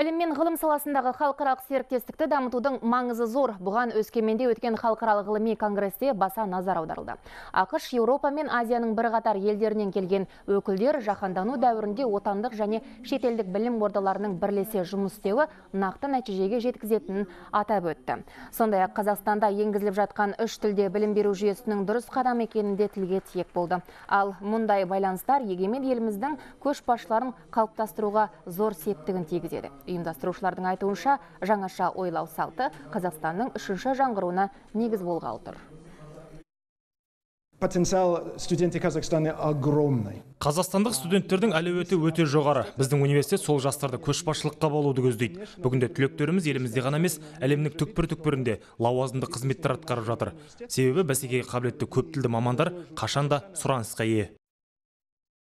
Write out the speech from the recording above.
Білім мен ғылым саласындағы халықаралық серіктестікті дамытудың маңызы зор. Бұған Өскеменде өткен халықаралық ғылыми конгресте баса назар аударылды. ақш, Еуропа мен Азияның бірқатар елдерінен келген өкілдер жаһандану дәуірінде отандық және шетелдік білім ордаларының бірлесе жұмыс істеуі нақты нәтижеге жеткізетінін атап өтті. Сондай-ақ Қазақстанда енгізіліп жатқан 3 тілде білім беру жүйесінің дұрыс қадам екенінде тілге тиек болды. Ал мұндай байланыстар егемен еліміздің көшбасшыларын қалыптастыруға зор септігін тигізеді. Ұйымдастырушылардың айтуынша, жаңаша ойлау салты Қазақстанның 3-ші жаңғыруына негіз болғалы тұр. Потенциал студенты Казахстана огромный. Қазақстандық студенттердің әлеуеті өте жоғары. Біздің университет сол жастарды көшбасшылыққа баулуды көздейді. Бүгінде түлектеріміз елімізде ғана емес, әлемнің түкпір-түкпірінде лауазымды қызметтер атқарып жатыр. Себебі бәсекеге қабілетті көп тілді мамандар қашанда сұранысқа ие.